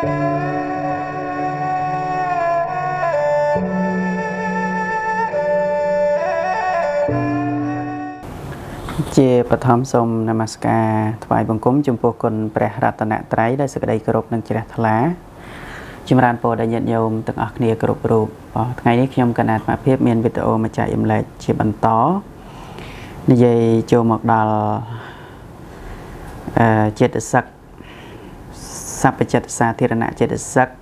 ជាបឋមសូមនមស្ការថ្វាយបង្គំចំពោះគុណព្រះរតនត្រ័យដែលសេចក្តីគោរពនិងជ្រះថ្លាចម្រើនពរដល់ញាតិញោមទាំងអស់គ្នាគ្រប់រូបថ្ងៃនេះខ្ញុំកណាត់អាភិបមានវីដេអូមកចែករំលែកជាបន្តនិយាយចូលមកដល់ចិត្តសឹកសព្វចិត្តសាធារណៈចិត្តសឹក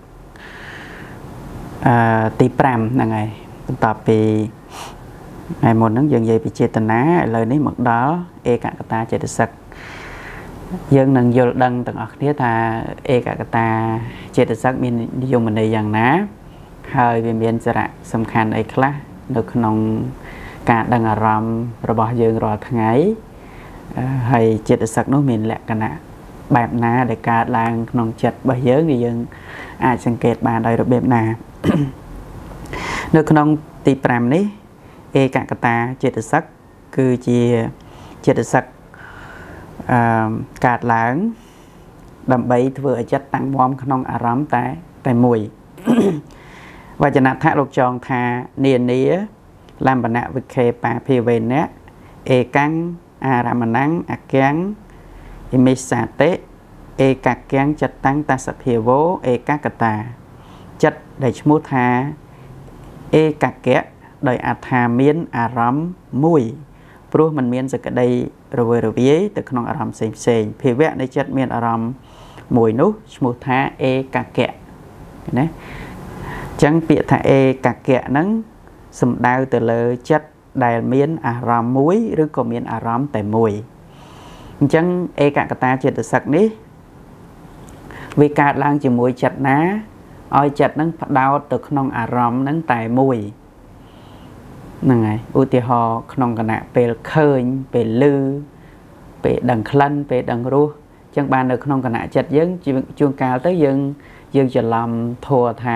ទី5ហ្នឹងហើយបន្តពីថ្ងៃមុនហ្នឹងយើងនិយាយពីចេតនាឥឡូវនេះមកដល់ឯកកតាចេតសិកយើងនឹងយល់ដឹងទាំងអស់គ្នាថាឯកកតាចេតសិកមាននិយមន័យយ៉ាងណាហើយវាមានសារៈសំខាន់អីខ្លះនៅក្នុងការដឹងអារម្មណ៍របស់យើងរាល់ថ្ងៃហើយចេតសិកនោះមានលក្ខណៈបែបណាដែលកើតឡើងក្នុងចិត្តរបស់យើងដែលយើងអាចសង្កេតបានដោយរបៀបណានៅក្នុងទី5នេះឯកកតាចេតសិកគឺជាចេតសិកកើតឡើងដើម្បីធ្វើឲ្យចិត្តតាំងមាំក្នុងអារម្មណ៍តែមួយវចនៈលោកចងថានានាលំបណៈវិខេបាភិវេនៈឯកាំងអារមណੰអកាំងអិមិសាតិឯកកាំងចិត្តតាំងតសភាវោឯកកតាចិត្តដែលឈ្មោះថាឯកកៈដោយអត្ថាមានអារម្មណ៍មួយព្រោះมันមានសក្តីរវើរវាយទៅក្នុងអារម្មណ៍ផ្សេងភាវៈនៃចិត្តមានអារម្មណ៍មួយនោះឈ្មោះថាឯកកៈណាអញ្ចឹងពាក្យថាឯកកៈហ្នឹងសំដៅទៅលើចិត្តដែលមានអារម្មណ៍មួយឬក៏មានអារម្មណ៍តែមួយអញ្ចឹងឯកកតាចេតសិកនេះវាកើតឡើងជាមួយចិត្តណាឲ្យចិត្តហ្នឹងផ្ដោតទៅក្នុងអារម្មណ៍ហ្នឹងតែមួយហ្នឹងហើយឧទាហរណ៍ក្នុងគណៈពេលឃើញពេលឮពេលដឹងក្លិនពេលដឹងរសអញ្ចឹងបាននៅក្នុងគណៈចិត្តយើងជួនកាលទៅយើងច្រឡំធัวថា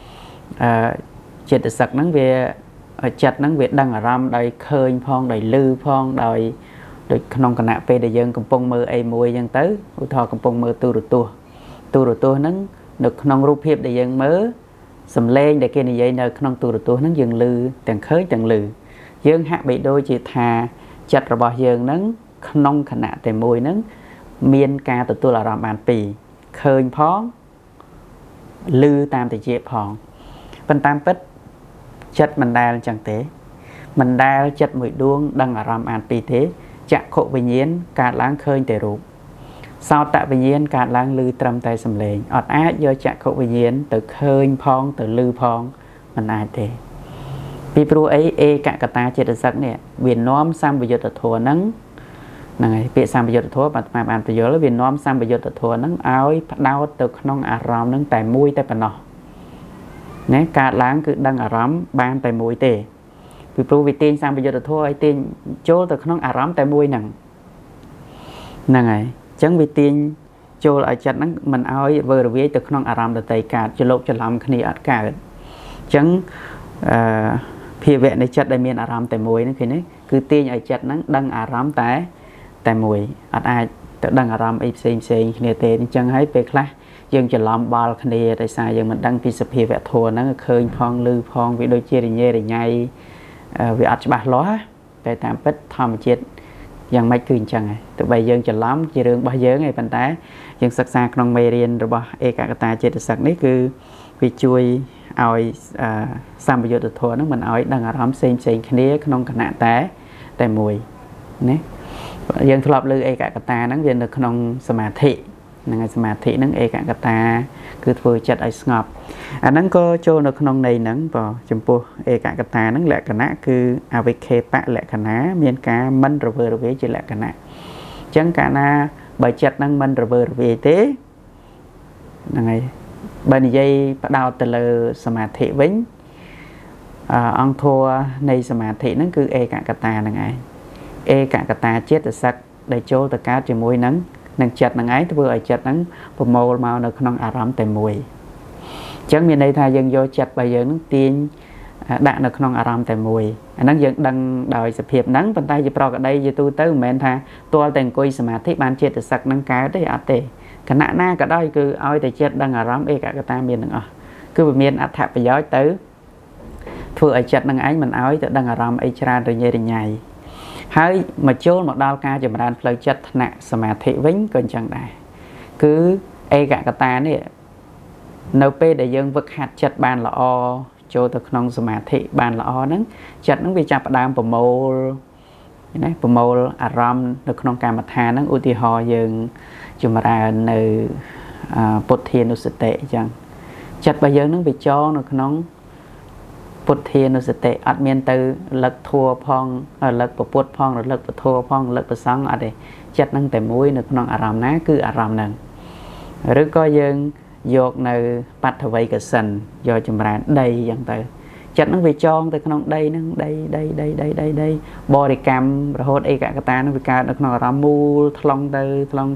ចិត្តសឹកហ្នឹងវាចិត្តហ្នឹងវាដឹងអារម្មណ៍ដោយឃើញផងដោយឮផងដោយក្នុងគណៈពេលដែលយើងកំពុងមើលអីមួយអញ្ចឹងទៅឧទាហរណ៍កំពុងមើលទូរទស្សន៍ហ្នឹងនៅក្នុងរូបភាពដែលយើងមើលសំឡេងដែលគេនិយាយនៅក្នុងទូរទស្សន៍ហ្នឹងយើងឮទាំងឃើញទាំងឮយើងហាក់បីដូចជាថាចិត្តរបស់យើងហ្នឹងក្នុងខណៈតែមួយហ្នឹងមានការទទួលអារម្មណ៍បានពីរឃើញផងឮតាមតិចផងប៉ុន្តែពិតចិត្តមិនដែលអញ្ចឹងទេមិនដែលចិត្តមួយដួងដឹងអារម្មណ៍បានពីរទេចក្ខុវិញ្ញាណកើតឡើងឃើញតែរូបសោតវិញ្ញាណកើតឡើងឮត្រឹមតែសំឡេងអត់អាចយកចក្ខុវិញ្ញាណទៅឃើញផងទៅឮផងមិនអាចទេពីព្រោះអីឯកកតាចេតសិកនេះវានាំសម្បយុត្តធម៌ហ្នឹងហើយពាក្យសម្បយុត្តធម៌បាទតាមបានបញ្យល់វានាំសម្បយុត្តធម៌ហ្នឹងឲ្យផ្ដោតទៅក្នុងអារម្មណ៍ហ្នឹងតែមួយតែប៉ុណ្ណោះណាកើតឡើងគឺដឹងអារម្មណ៍បានតែមួយទេពីព្រោះវាទាញសម្បយុត្តធម៌ឲ្យទាញចូលទៅក្នុងអារម្មណ៍តែមួយហ្នឹងហើយអញ្ចឹងវាទាញចូលឲ្យចិត្តហ្នឹងមិនឲ្យវើរវាយទៅក្នុងអារម្មណ៍ដតីកើតច្រឡូកច្រឡំគ្នាអត់កើតអញ្ចឹងភាវៈនៃចិត្តដែលមានអារម្មណ៍តែមួយហ្នឹងឃើញទេគឺទាញឲ្យចិត្តហ្នឹងដឹងអារម្មណ៍តែមួយអត់អាចទៅដឹងអារម្មណ៍អីផ្សេងគ្នាទេអញ្ចឹងហើយពេលខ្លះយើងច្រឡំបល់គ្នាដោយសារយើងមិនដឹងពីសភាវៈធម៌ហ្នឹងឃើញផងឮផងវាដូចជារញ៉េរញ៉ៃវាអត់ច្បាស់លាស់តែតាមពិតធម្មជាតិយ៉ាងម៉េចគឺអញ្ចឹងហើយទោះបីយើងច្រឡំជារឿងរបស់យើងឯប៉ុន្តែយើងសិក្សាក្នុងមេរៀនរបស់ឯកកតាចេតសិកនេះគឺវាជួយឲ្យសម្បយុត្តធម៌ហ្នឹងមិនឲ្យដឹងអារម្មណ៍ផ្សេងគ្នាក្នុងគណៈតែមួយណាយើងធ្លាប់លើឯកកតាហ្នឹងវានៅក្នុងសមាធិហ្នឹងហើយសមាធិហ្នឹងឯកកតាគឺធ្វើចិត្តឲ្យស្ងប់អាហ្នឹងក៏ចូលនៅក្នុងន័យហ្នឹងបើចំពោះឯកកតាហ្នឹងលក្ខណៈគឺអវិខេបលក្ខណៈមានការមិនរវើរវាយជាលក្ខណៈអញ្ចឹងកាលណាបើចិត្តហ្នឹងមិនរវើរវាយទេហ្នឹងហើយបើនិយាយផ្ដោតទៅលើសមាធិវិញអង្គធម៌នៃសមាធិហ្នឹងគឺឯកកតាហ្នឹងឯងឯកកតាចិត្តសឹកដែលចូលទៅកើតជាមួយនឹងចិត្តហ្នឹងឯងធ្វើឲ្យចិត្តហ្នឹងប្រមូលមកនៅក្នុងអារម្មណ៍តែមួយអញ្ចឹងមានន័យថាយើងយកចិត្តរបស់យើងហ្នឹងទាញដាក់នៅក្នុងអារម្មណ៍តែមួយអាហ្នឹងយើងដឹងដោយសភាពហ្នឹងប៉ុន្តែជាប្រកដីជាទូទៅមិនមែនថាទាល់តែអង្គុយសមាធិបានចេតសិកហ្នឹងកើតទេអត់ទេขณะหน้าก็ได้คือเอาแต่เจ็ดดังอารมณ์เอกกตาเมียนหนึ่งคือเมียนอัฐประโยชน์ตื้อធ្វើឲ្យចិត្តនឹងឯងមិនឲ្យទៅដឹងអារម្មណ៍អីច្រើនរញ៉េរញ៉ៃហើយមកចូលមកដល់ការចម្រើនផ្លូវចិត្តថ្នាក់សមាធិវិញក៏អញ្ចឹងដែរគឺឯកកតានេះនៅពេលដែលយើងវឹកហាត់ចិត្តបានល្អចូលទៅក្នុងសមាធិបានល្អហ្នឹងចិត្តហ្នឹងវាចាប់ផ្ដើមប្រមូលណាប្រមូលអារម្មណ៍នៅក្នុងកម្មដ្ឋានហ្នឹងឧទាហរណ៍យើងចម្រើននៅពុទ្ធានុសតិអញ្ចឹងចិត្តរបស់យើងហ្នឹងវាចងនៅក្នុងពុទ្ធានុសតិអត់មានទៅលឹកធัวផងលឹកពុទ្ធផងរលឹកពធផងរលឹកប្រសង្ឃអត់ទេចិត្តហ្នឹងតែមួយនៅក្នុងអារម្មណ៍ណាគឺអារម្មណ៍ហ្នឹងឬក៏យើងយកនៅបដ្ឋវ័យកសិនយកចម្រើនដីអញ្ចឹងទៅចិត្តហ្នឹងវាចងទៅក្នុងដីហ្នឹងដីបរិកម្មរហូតឯកកតាហ្នឹងវាកើតនៅក្នុងអារម្មណ៍មូលថ្លង់ទៅ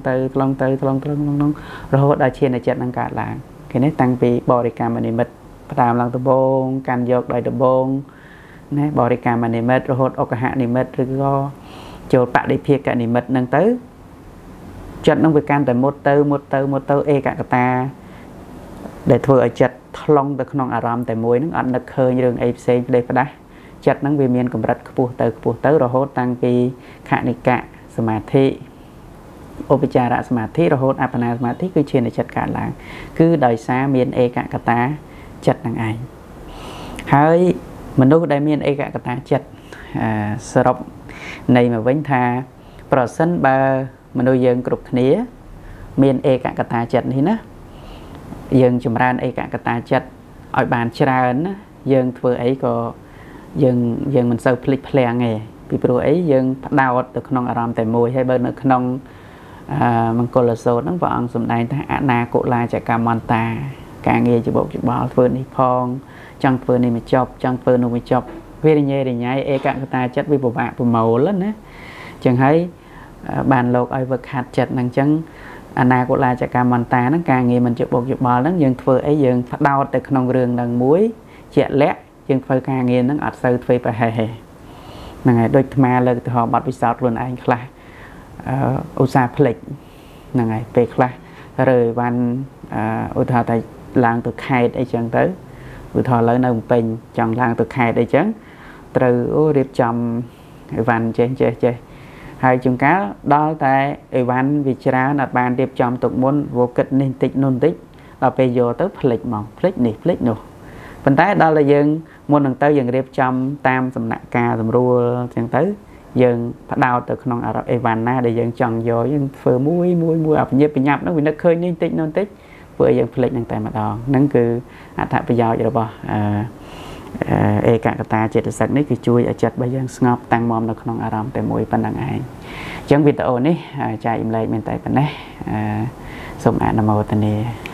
រហូតដល់ឈានចិត្តហ្នឹងកើតឡើងគេនេះតាំងពីបរិកម្មនិមិត្តផ្ដើមឡើងដំបូងកាន់យកដោយដំបូងណាបរិកម្មនិមិត្តរហូតអកហនិមិត្តឬក៏ចូលបដិភាគនិមិត្តហ្នឹងទៅចិត្តហ្នឹងវាកាន់តែមុតទៅឯកកតាដែលធ្វើឲ្យចិត្តថ្លង់ទៅក្នុងអារម្មណ៍តែមួយហ្នឹងអត់នឹកឃើញរឿងអីផ្សេងផ្ដេសផ្ដាស់ចិត្តហ្នឹងវាមានកម្រិតខ្ពស់ទៅរហូតតាំងពីខនិកៈសមាធិឧបចារសមាធិរហូតអបណាសមាធិគឺឈានចិត្តកើតឡើងគឺដោយសារមានឯកកតាចិត្តនឹងឯងហើយមនុស្សដែលមានឯកកតាចិត្តសរុបនៃមកវិញថាប្រសិនបើមនុស្សយើងគ្រប់គ្នាមានឯកកតាចិត្តនេះណាយើងចម្រើនឯកកតាចិត្តឲ្យបានច្រើនណាយើងធ្វើអីក៏យើងមិនសូវភ្លេចភ្លាំងទេពីព្រោះអីយើងផ្ដោតទៅក្នុងអារម្មណ៍តែមួយហើយបើនៅក្នុងមង្គលសូត្រហ្នឹងព្រះអង្គសម្ដែងថាអនាគលាចកម្មន្តាការងារច្បុកច្បល់ធ្វើនេះផងចង់ធ្វើនេះមកចប់ចង់ធ្វើនោះមកចប់វារញ៉េរញ៉ៃឯកកតាចិត្តវាពិបាកប្រមូលណាចឹងហើយបានលោកឲ្យវឹកហាត់ចិត្តហ្នឹងចឹងអនាគលាចកម្មន្តាហ្នឹងការងារមិនច្បុកច្បល់ហ្នឹងយើងធ្វើអីយើងផ្ដោតទៅក្នុងរឿងហ្នឹងមួយជាក់លាក់យើងធ្វើការងារហ្នឹងអត់សូវធ្វើប្រហែសហ្នឹងហើយដូចអាត្មាលើកឧទាហរណ៍បាត់ពិសោធន៍ខ្លួនឯងខ្លះឧស្សាហ៍ផ្លេចហ្នឹងហើយពេលខ្លះរើវ៉ាន់ឧទាហរណ៍ថាឡើងទៅខេត្តអីចឹងទៅឧទាហរណ៍លើនៅភ្នំពេញចង់ឡើងទៅខេត្តអីចឹងត្រូវរៀបចំអីវ៉ាន់ចេះហើយជួនកាលដល់តែអីវ៉ាន់វាច្រើនអត់បានរៀបចំទុកមុនវគិតនេះបន្តិចនោះបន្តិចដល់ពេលយកទៅផ្លេចហ្មងផ្លេចនេះផ្លេចនោះប៉ុន្តែដល់តែយើងមុននឹងទៅយើងរៀបចំតាមសំណាក់ការសម្រួលចឹងទៅយើងផ្ដោតទៅក្នុងអារម្មណ៍អីវ៉ាន់ណាដែលយើងចង់យកយើងធ្វើមួយអបញ្ញាបញ្ញាប់ហ្នឹងវានឹកឃើញនេះបន្តិចនោះបន្តិចធ្វើឲ្យយើងផ្លេចនឹងតែម្ដងហ្នឹងគឺអត្ថប្រយោជន៍របស់ឯកកតាចេតសិកនេះគឺជួយឲ្យចិត្តរបស់យើងស្ងប់តាំងមាំនៅក្នុងអារម្មណ៍តែមួយប៉ុណ្្នឹងឯងអញ្ចឹងវីដេអូនេះចែករំលែកមែនតែប៉ុណ្ណេះសូមអនុមោទនា